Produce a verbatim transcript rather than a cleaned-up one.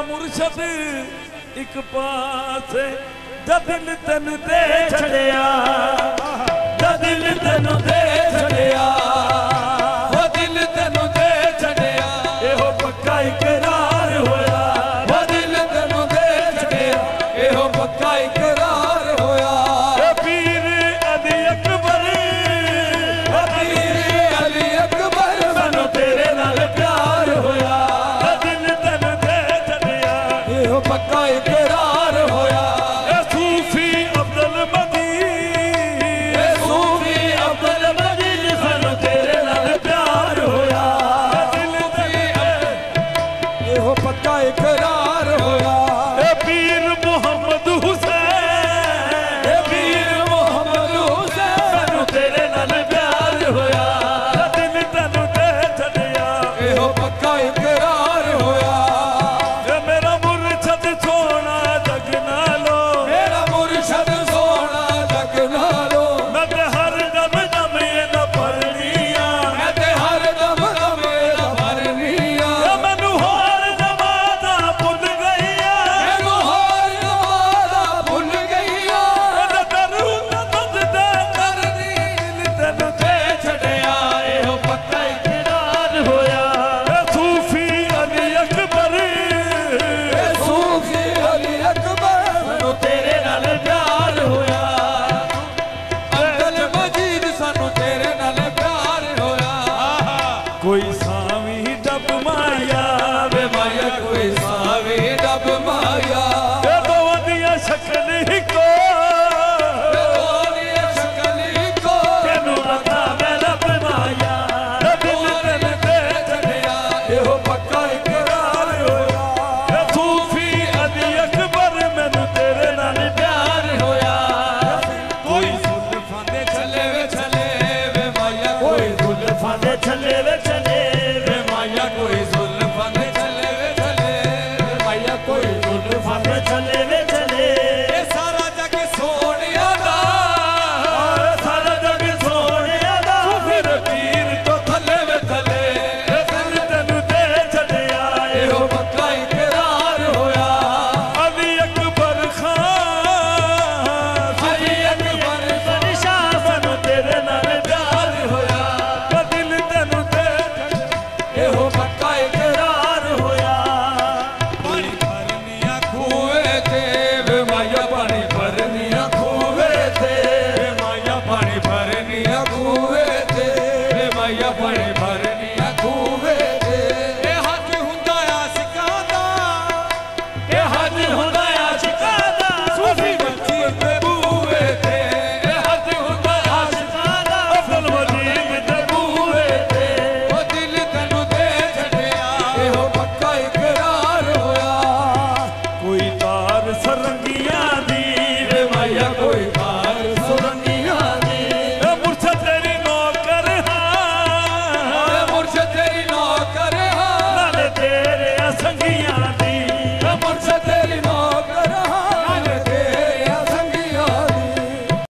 मुर्शद एक पास दिल तेन दे छड़िया दिल तेन दे छड़िया दिल तेन दे छड़िया एहो पक्का इकरार होया दिल तेन दे छड़िया एहो पक्का इकरार होया पीर अली अकबर पीर अली अकबर मैनू तेरे नाल प्यार होया दिल तेन दे छड़िया एहो पक्का इकरार